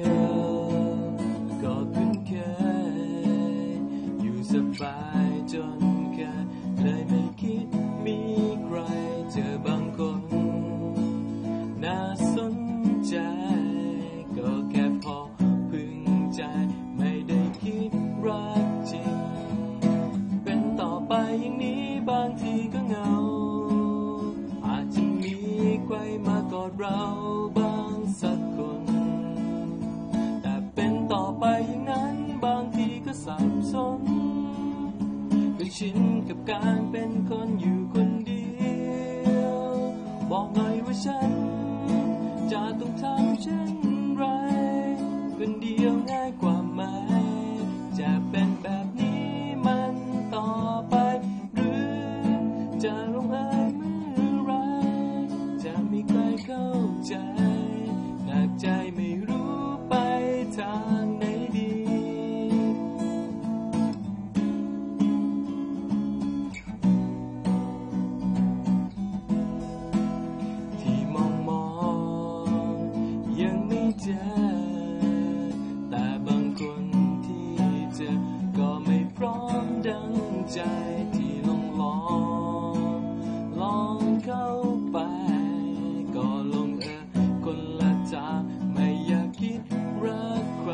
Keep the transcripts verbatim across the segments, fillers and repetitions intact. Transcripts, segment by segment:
ยวก็คุ้นเคยอยู่สบายจนเคยเลยไม่คิดมีใครเจอบางคนน่าสนใจก็แค่พอพึงใจไม่ได้คิดรักจริงเป็นต่อไปอย่างนี้บางทีก็เหงาอาจจะมีใครมากอดเราบ้างสักคนแต่เป็นต่อไปอย่างนั้นบางทีก็สับสนก็ชินกับการเป็นคนอยู่คนเดียวบอกหน่อยว่าฉันจะต้องทำเช่นไรคนเดียวง่ายกว่าไหมจะเป็นแบบนี้มันต่อไปหรือจะลงเอยเมื่อไรจะมีใครเข้าใจหนักใจไม่รู้ไปทางไหนดีที่มองมองยังไม่เจอแต่บางคนที่เจอก็ไม่พร้อมดังใจที่ลองลองลองเข้าไปก็ลงเออคนละทางไม่อยากคิดรักใคร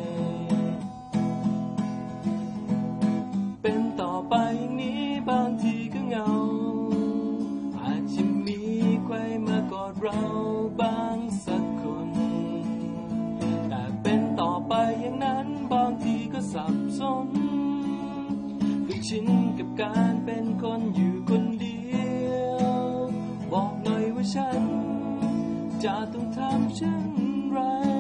เป็นต่อไปอย่างนี้บางทีก็เหงาอาจจะมีใครมากอดเราบ้างสักคนแต่เป็นต่อไปอย่างนั้นบางทีก็สับสนก็ชินกับการเป็นคนอยู่คนเดียวบอกหน่อยว่าฉันจะต้องทำเช่นไร